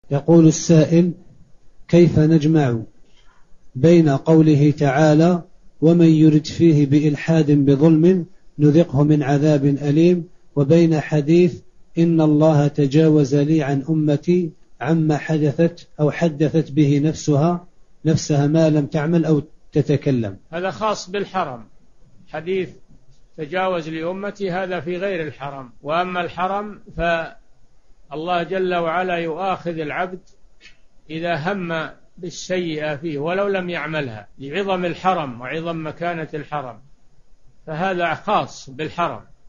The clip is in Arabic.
يقول السائل: كيف نجمع بين قوله تعالى: ومن يرد فيه بإلحاد بظلم نذقه من عذاب أليم، وبين حديث إن الله تجاوز لي عن أمتي عما حدثت أو حدثت به نفسها ما لم تعمل أو تتكلم؟ هذا خاص بالحرم. حديث تجاوز لأمتي هذا في غير الحرم. وأما الحرم فالله جل وعلا يؤاخذ العبد إذا هم بالسيئة فيه ولو لم يعملها لعظم الحرم وعظم مكانة الحرم، فهذا خاص بالحرم.